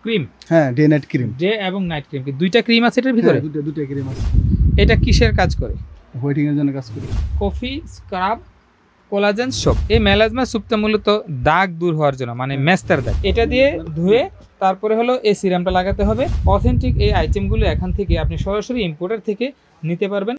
Cream, হ্যাঁ day night cream, day এবং night cream, দুইটা ক্রিম আছে এটার ভিতরে? দুটো ক্রিম আছে। এটা কিসের কাজ করে? হোয়াইটিং এর জন্য কাজ করে। Coffee scrub collagen soap. এই মেলাজমা সোপটা মূলত দাগ দূর হওয়ার জন্য, মানে মেস্তার দাগ। এটা দিয়ে ধুয়ে তারপরে হলো এই সিরামটা লাগাতে হবে। অথেন্টিক এই আইটেমগুলো এখান থেকে আপনি সরাসরি ইম্পোর্টার থেকে নিতে পারবেন।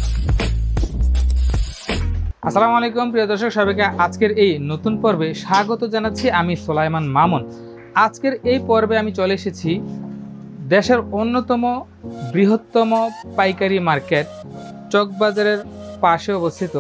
আসসালামু আলাইকুম প্রিয় দর্শক, সবাইকে আজকের এই নতুন পর্বে স্বাগত জানাচ্ছি। আমি সোলাইমান মামুন। আজকের এই পর্বে আমি চলে এসেছি দেশের অন্যতম বৃহত্তম পাইকারি মার্কেট চকবাজারের পাশে অবস্থিত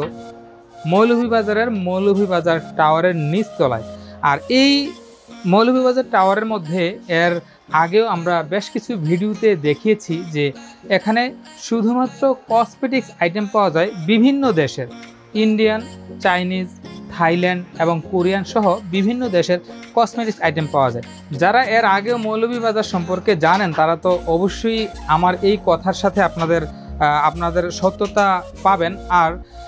মৌলভী বাজার টাওয়ারের নিচতলায়। আর এই মৌলভী বাজার টাওয়ারের মধ্যে এর আগেও আমরা বেশ কিছু ভিডিওতে দেখিয়েছি যে এখানে শুধুমাত্র কসমেটিক্স আইটেম পাওয়া যায় বিভিন্ন দেশের, ইন্ডিয়ান, চাইনিজ, থাইল্যান্ড এবং কোরিয়ান সহ বিভিন্ন দেশের কসমেটিক্স আইটেম পাওয়া যায়। যারা এর আগেও মৌলভী বাজার সম্পর্কে জানেন তারা তো অবশ্যই আমার এই কথার সাথে আপনাদের সত্যতা পাবেন। আর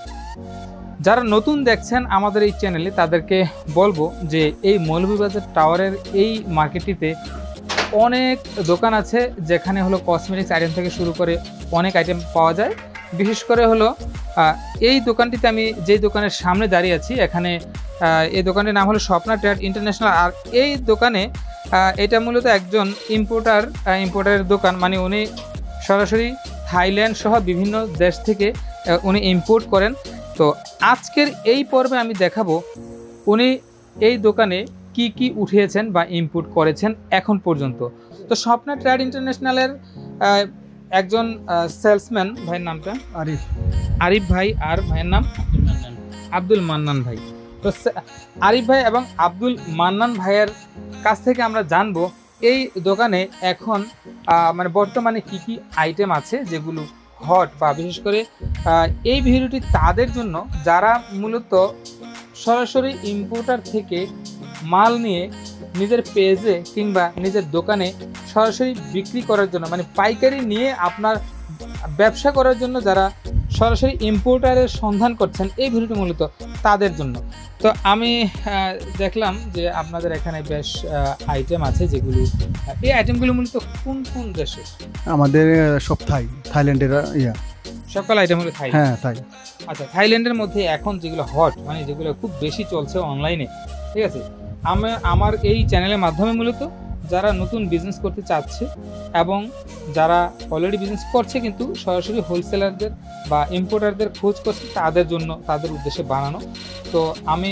যারা নতুন দেখছেন আমাদের এই চ্যানেলে তাদেরকে বলবো যে এই মৌলভী বাজার টাওয়ারের এই মার্কেটটিতে অনেক দোকান আছে যেখানে হলো কসমেটিক্স আইটেম থেকে শুরু করে অনেক আইটেম পাওয়া যায়। বিশেষ করে হলো এই দোকানটিতে আমি যেই দোকানের সামনে দাঁড়িয়ে আছি, এখানে এই দোকানটির নাম হলো স্বপ্না ট্রেড ইন্টারন্যাশনাল। আর এই দোকানে এটা মূলত একজন ইম্পোর্টারের দোকান, মানে উনি সরাসরি থাইল্যান্ড সহ বিভিন্ন দেশ থেকে উনি ইম্পোর্ট করেন। তো আজকের এই পর্বে আমি দেখাবো উনি এই দোকানে কি কি উঠিয়েছেন বা ইম্পোর্ট করেছেন এখন পর্যন্ত। তো স্বপ্না ট্রেড ইন্টারন্যাশনালের একজন সেলসম্যান, ভাইয়ের নামটা আরিফ ভাই, আর ভাইয়ের নাম আব্দুল মান্নান ভাই। তো আরিফ ভাই এবং আব্দুল মান্নান ভাইয়ের কাছ থেকে আমরা জানবো এই দোকানে এখন মানে বর্তমানে কি কি আইটেম আছে যেগুলো হট, বা বিশেষ করে এই ভিডিওটি তাদের জন্য যারা মূলত সরাসরি ইম্পোর্টার থেকে মাল নিয়ে নিজের পেজে কিংবা নিজের দোকানে সরাসরি বিক্রি করার জন্য, মানে পাইকারি নিয়ে আপনার ব্যবসা করার জন্য যারা সরাসরি ইম্পোর্টারের সন্ধান করছেন, এই ভিডিওটি মূলত তাদের জন্য। তো আমি দেখলাম যে আপনাদের এখানে বেশ আইটেম আছে যেগুলো, এই আইটেমগুলো মূলত কোন কোন দেশে? আমাদের সব থাইল্যান্ডের সকল আইটেম হলো থাই। হ্যাঁ তাই। আচ্ছা, থাইল্যান্ডের মধ্যে এখন যেগুলো হট, মানে যেগুলো খুব বেশি চলছে অনলাইনে, ঠিক আছে, আমার এই চ্যানেলের মাধ্যমে মূলত যারা নতুন বিজনেস করতে চাচ্ছে এবং যারা অলরেডি বিজনেস করছে কিন্তু সরাসরি হোলসেলারদের বা ইম্পোর্টারদের খোঁজ করছে, তাদের জন্য, তাদের উদ্দেশ্যে বানানো। তো আমি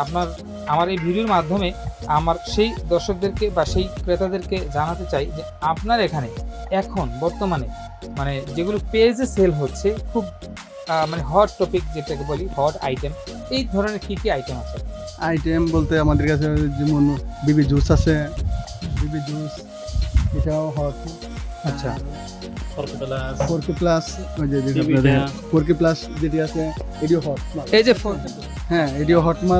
আমার এই ভিডিওর মাধ্যমে আমার সেই দর্শকদেরকে বা সেই ক্রেতাদেরকে জানাতে চাই যে আপনার এখানে এখন বর্তমানে মানে যেগুলো পেজে সেল হচ্ছে খুব মানে হট টপিক যেটাকে বলি, হট আইটেম, এই ধরনের কি কি আইটেম আছে? আইটেম বলতে আমাদের কাছে যেমন বিবি জুস আছে, বিবি জুস এটাও হট। আচ্ছা, ফোরকে প্লাস ওই যে ফোরকে প্লাস যেটি আছে এটিও হট। এই যে হ্যাঁ এটিও হট মাল।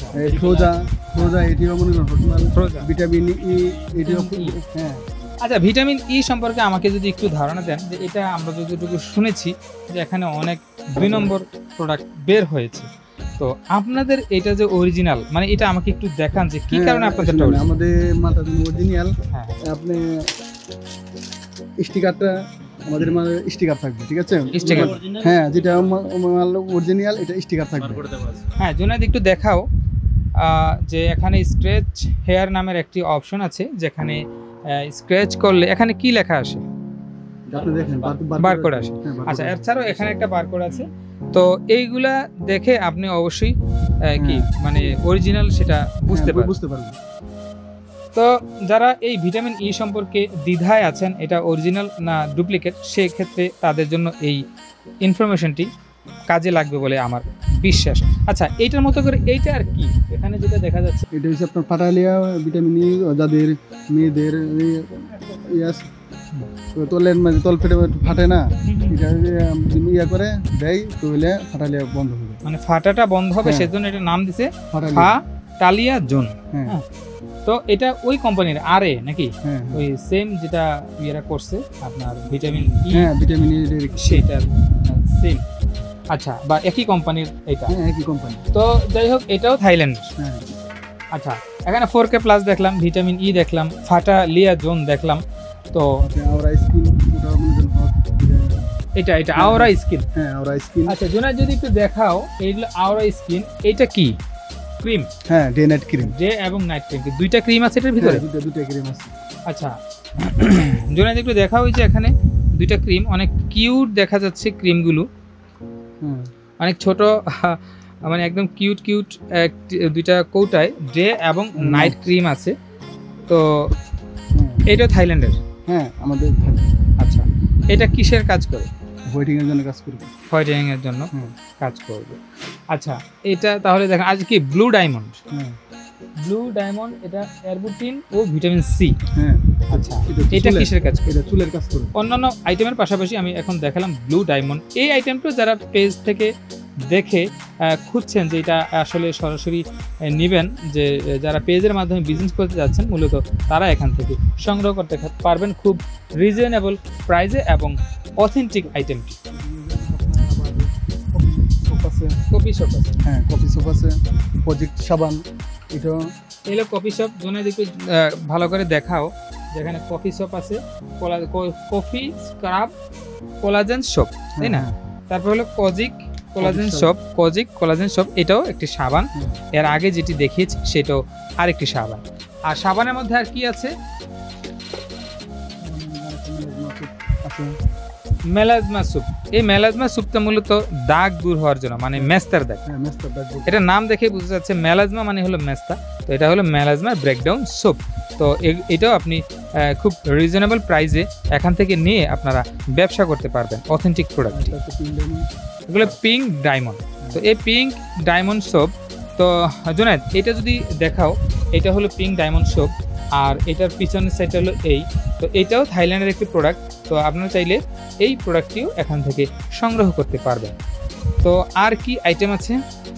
ফ্রোজা এটিও মনে করেন হট মাল। ভিটামিন ই এটিও। হ্যাঁ আচ্ছা, ভিটামিন ই সম্পর্কে আমাকে যদি একটু ধারণা দেন, যে এটা আমরা যতটুকু শুনেছি যে এখানে অনেক 2 নম্বর প্রোডাক্ট বের হয়েছে, তো আপনাদের এটা যে অরিজিনাল, মানে এটা আমাকে একটু দেখান যে কি কারণে আপনাদের আমাদের মালটা অরিজিনাল। আপনি স্টিকারটা আমাদের মাল স্টিকার থাকবে, ঠিক আছে? স্টিকার, হ্যাঁ যেটা মাল অরিজিনাল এটা স্টিকার থাকবে। হ্যাঁ জুনায়েদ একটু দেখাও যে এখানে স্ক্র্যাচ হেয়ার নামের একটি অপশন আছে, যেখানে স্ক্র্যাচ করলে এখানে কি লেখা আসে? আপনি দেখেন বারকোড আসে। আচ্ছা, এছাড়াও এখানে একটা বারকোড আছে। তো এইগুলা দেখে আপনি অবশ্যই কি মানে অরিজিনাল সেটা বুঝতে পারবেন। তো যারা এই ভিটামিন ই সম্পর্কে দ্বিধায় আছেন এটা অরিজিনাল না ডুপ্লিকেট, সেই ক্ষেত্রে তাদের জন্য এই ইনফরমেশনটি কাজে লাগবে বলে আমার বিশ্বাস। আচ্ছা, এইটার মতো করে এইটা আর কি এখানে যেটা দেখা যাচ্ছে, এটা হচ্ছে আপনার ফাটালিয়া ভিটামিন ই, যাদের মেয়েদের তলের মানে তল ফেটে ফাটে না, এটা ইয়া করে দেয় তাহলে ফাটালিয়া বন্ধ হবে, মানে ফাটাটা বন্ধ হবে, সেজন্য এটা নাম দিছে ফাটালিয়া জোন। হ্যাঁ, তো এটা ওই কোম্পানির আরে নাকি ওই সেম যেটা ইয়েরা করছে আপনার ভিটামিন ই? হ্যাঁ ভিটামিন ই সেটার সেম। আচ্ছা, বা একই কোম্পানির এটা? হ্যাঁ একই কোম্পানি। তো যাই হোক, এটাও থাইল্যান্ড। আচ্ছা, এখানে 4K প্লাস দেখলাম, ভিটামিন ই দেখলাম, ফাটা লিয়া জোন দেখলাম। তো আওরা স্কিন, ওটা মনে করেন হট, এটা আওরা স্কিন। হ্যাঁ আওরা স্কিন। আচ্ছা জোনাই যদি একটু দেখাও, এইগুলো আওরা স্কিন। এটা কি ক্রিম? হ্যাঁ ডে নাইট ক্রিম। ডে এবং নাইট ক্রিম, দুইটা ক্রিম আছে এটার ভিতরে? দুইটা ক্রিম আছে। আচ্ছা জোনাই একটু দেখাও, ওই যে এখানে দুইটা ক্রিম, অনেক কিউট দেখা যাচ্ছে ক্রিমগুলো, অনেক ছোট, মানে একদম কিউট কিউট দুইটা কৌটায় ডে এবং নাইট ক্রিম আছে। তো এটা থাইল্যান্ডের? হ্যাঁ আমাদের। আচ্ছা, এটা কিসের কাজ করে? হোয়াইটিং এর জন্য কাজ করবে। হোয়াইটিং এর জন্য কাজ করবে। আচ্ছা, এটা তাহলে দেখেন আজ কি ব্লু ডায়মন্ড। ব্লু ডায়মন্ড, এটা অ্যারবুটিন ও ভিটামিন সি। হ্যাঁ আচ্ছা, এটা কিসের কাজ করে? এটা চুলের কাজ করে। অন্যান্য আইটেমের পাশাপাশি আমি এখন দেখালাম ব্লু ডায়মন্ড। এই আইটেমটা যারা পেজ থেকে দেখে খুঁজছেন যে এটা আসলে সরাসরি নেবেন, যে যারা পেজের মাধ্যমে বিজনেস করতে যাচ্ছেন মূলত তারা এখান থেকে সংগ্রহ করতে পারবেন খুব রিজনেবল প্রাইসে এবং অথেন্টিক আইটেমটি। কফি শপ আছে? হ্যাঁ কফি শপ আছে, প্রজেক্ট সাবান। এটা এলো কফি শপ। জোনে দেখে ভালো করে দেখাও, যেখানে কফি শপ আছে, কফি স্ক্রাব কোলাজেন শপ, তাই না? তারপর হলো kojic collagen shop, kojic collagen shop, এটাও একটি সাবান। এর আগে যেটি দেখিয়েছি সেটাও আরেকটি সাবান। আর সাবানের মধ্যে আর কি আছে? Melasma soup. এই মেলাজমা স্যুপটা মূলত দাগ দূর হওয়ার জন্য, মানে মেস্তার দাগ। এটা নাম দেখে বোঝা যাচ্ছে মেলাজমা মানে হলো মেস্তা, তো এটা হলো মেলাজমা ব্রেকডাউন স্যুপ। তো এটাও আপনি খুব রিজনেবল প্রাইসে এখান থেকে নিয়ে আপনারা ব্যবসা করতে পারবেন, অথেন্টিক প্রোডাক্ট। এগুলো পিঙ্ক ডায়মন্ড। তো এই পিঙ্ক ডায়মন্ড সোপ, তো জোনায়েদ এটা যদি দেখাও, এটা হলো পিঙ্ক ডায়মন্ড সোপ, আর এটার পিছনের সাইডটা হলো এই। তো এটাও থাইল্যান্ডের একটি প্রোডাক্ট। তো আপনারা চাইলে এই প্রোডাক্টটিও এখান থেকে সংগ্রহ করতে পারবেন। তো আর কি আইটেম আছে?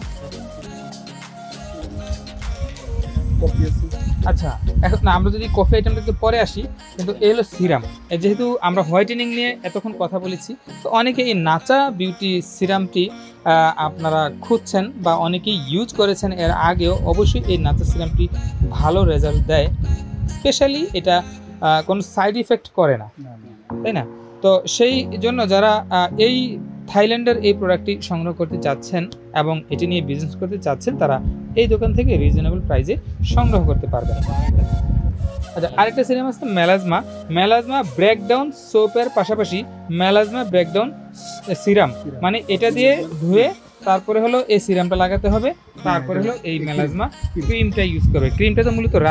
আচ্ছা, এখন আমরা যদি কফি আইটেমটা একটু পরে আসি, কিন্তু এই হলো সিরাম। যেহেতু আমরা হোয়াইটেনিং নিয়ে এতক্ষণ কথা বলেছি, তো অনেকে এই নাচা বিউটি সিরামটি আপনারা খুঁজছেন বা অনেকেই ইউজ করেছেন এর আগেও। অবশ্যই এই নাচা সিরামটি ভালো রেজাল্ট দেয়, স্পেশালি এটা কোনো সাইড ইফেক্ট করে না, তাই না? তো সেই জন্য যারা এই থাইল্যান্ডের এই প্রোডাক্টটি সংগ্রহ করতে চাচ্ছেন এবং এটি নিয়ে বিজনেস করতে চাচ্ছেন, তারা এই দোকান থেকে রিজনেবল প্রাইসে সংগ্রহ করতে পারবেন। আচ্ছা, আরেকটা সিরাম আছে মেলাজমা। মেলাজমা ব্রেকডাউন সোপের পাশাপাশি মেলাজমা ব্রেকডাউন সিরাম, মানে এটা দিয়ে ধুয়ে তারপরে হলো এই সিরামটা লাগাতে হবে, তারপরে হলো এই মেলাজমা ক্রিমটা ইউজ করবে। ক্রিমটা তো মূলত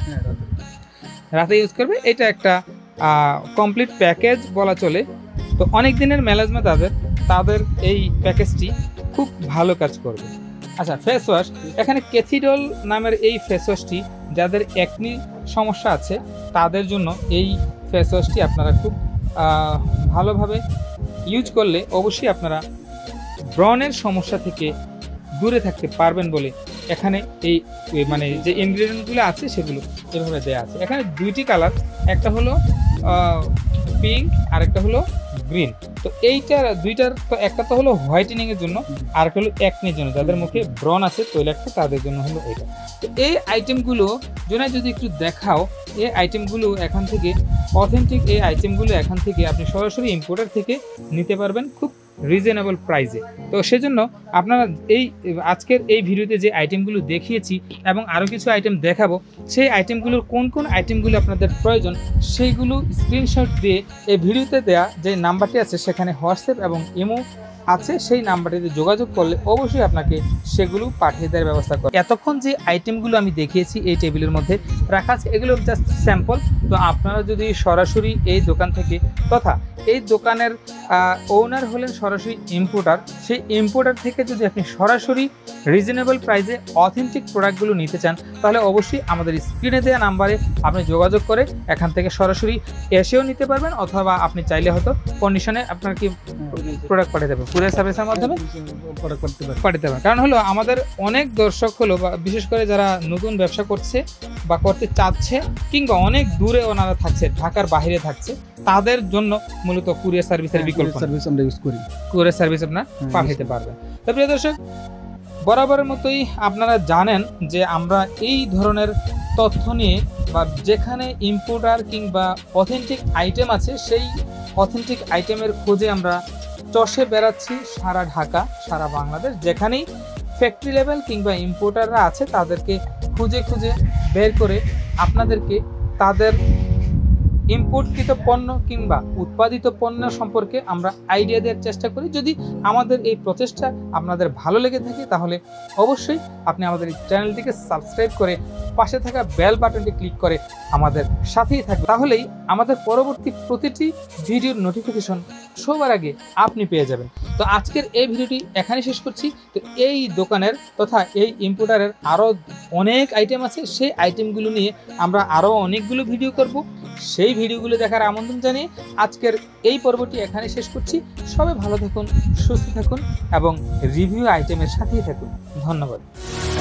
রাতে ইউজ করবে। এটা একটা কমপ্লিট প্যাকেজ বলা চলে। তো অনেক দিনের মেলাজমা তাদের এই প্যাকেজটি খুব ভালো কাজ করবে। আচ্ছা, ফেস ওয়াশ। এখানে ক্যাথিডল নামের এই ফেস ওয়াশটি যাদের একনি সমস্যা আছে তাদের জন্য এই ফেস ওয়াশটি আপনারা খুব ভালোভাবে ইউজ করলে অবশ্যই আপনারা ব্রণের সমস্যা থেকে দূরে থাকতে পারবেন বলে এখানে এই মানে যে ইনগ্রেডিয়েন্টগুলো আছে সেগুলো এভাবে দেওয়া আছে। এখানে দুইটি কালার, একটা হলো পিঙ্ক আর একটা হলো গ্রিন। তো দুইটার তো একটা তো হলো হোয়াইটেনিং এর জন্য, আর একটা হলো একনির জন্য, যাদের মুখে ব্রণ আছে তৈলাক্ত তাদের জন্য হলো এটা। তো এই আইটেমগুলো যদি একটু দেখাও, এই আইটেমগুলো এখান থেকে অথেন্টিক, এই আইটেমগুলো এখান থেকে আপনি সরাসরি ইম্পোর্টার থেকে নিতে পারবেন খুব রিজনেবল প্রাইসে। তো সেজন্য আপনারা এই আজকের এই ভিডিওতে যে আইটেমগুলো দেখিয়েছি এবং আরও কিছু আইটেম দেখাবো, সেই আইটেমগুলোর কোন কোন আইটেমগুলো আপনাদের প্রয়োজন সেইগুলো স্ক্রিনশট দিয়ে এই ভিডিওতে দেয়া যে নাম্বারটি আছে সেখানে হোয়াটসঅ্যাপ এবং ইমো আছে, সেই নাম্বারটিতে যোগাযোগ করলে অবশ্যই আপনাকে সেগুলো পাঠিয়ে দেওয়ার ব্যবস্থা করে। এতক্ষণ যে আইটেমগুলো আমি দেখিয়েছি এই টেবিলের মধ্যে রাখা আছে, এগুলো জাস্ট স্যাম্পল। তো আপনারা যদি সরাসরি এই দোকান থেকে, তথা এই দোকানের ওনার হলেন সরাসরি ইম্পোর্টার, সেই ইম্পোর্টার থেকে যদি আপনি সরাসরি রিজনেবল প্রাইসে অথেন্টিক প্রোডাক্টগুলো নিতে চান, তাহলে অবশ্যই আমাদের স্ক্রিনে দেওয়া নাম্বারে আপনি যোগাযোগ করে এখান থেকে সরাসরি এসেও নিতে পারবেন, অথবা আপনি চাইলে হয়তো কন্ডিশনে আপনার কি প্রোডাক্ট পাঠিয়ে দেবেন, কুরিয়ার সার্ভিসের মাধ্যমে পাঠাতে পারেন। কারণ হলো আমাদের অনেক দর্শক হলো, বা বিশেষ করে যারা নতুন ব্যবসা করছে বা করতে চাচ্ছে, কিংবা অনেক দূরে ওনারা থাকছে, ঢাকার বাইরে থাকছে, তাদের জন্য মূলত কুরিয়ার সার্ভিসের বিকল্প সার্ভিস আমরা ইউজ করি। কুরিয়ার সার্ভিস আপনারা পাঠাতে পারবেন। তো প্রিয় দর্শক, বরাবরের মতোই আপনারা জানেন যে আমরা এই ধরনের তথ্য নিয়ে বা যেখানে ইম্পোর্টার কিংবা অথেন্টিক আইটেম আছে সেই অথেন্টিক আইটেমের খোঁজে আমরা চষে বেড়াচ্ছি সারা ঢাকা, সারা বাংলাদেশ। যেখানেই ফ্যাক্টরি লেভেল কিংবা ইম্পোর্টাররা আছে তাদেরকে খুঁজে খুঁজে বের করে আপনাদেরকে তাদের ইম্পোর্টকৃত পণ্য কিংবা উৎপাদিত পণ্য সম্পর্কে আমরা আইডিয়া দেওয়ার চেষ্টা করি। যদি আমাদের এই প্রচেষ্টা আপনাদের ভালো লেগে থাকে তাহলে অবশ্যই আপনি আমাদের এই চ্যানেলটিকে সাবস্ক্রাইব করে পাশে থাকা বেল বাটনটি ক্লিক করে আমাদের সাথেই থাকবে। তাহলেই আমাদের পরবর্তী প্রতিটি ভিডিওর নোটিফিকেশন সবার আগে আপনি পেয়ে যাবেন। তো আজকের এই ভিডিওটি এখানে শেষ করছি। তো এই দোকানের তথা এই ইম্পোর্টারের আরও অনেক আইটেম আছে, সেই আইটেমগুলো নিয়ে আমরা আরও অনেকগুলো ভিডিও করব। সেই ভিডিওগুলো দেখার আমন্ত্রণ জানিয়ে আজকের এই পর্বটি এখানে শেষ করছি। সবাই ভালো থাকুন, সুস্থ থাকুন এবং রিভিউ আইটেমের সাথেই থাকুন। ধন্যবাদ।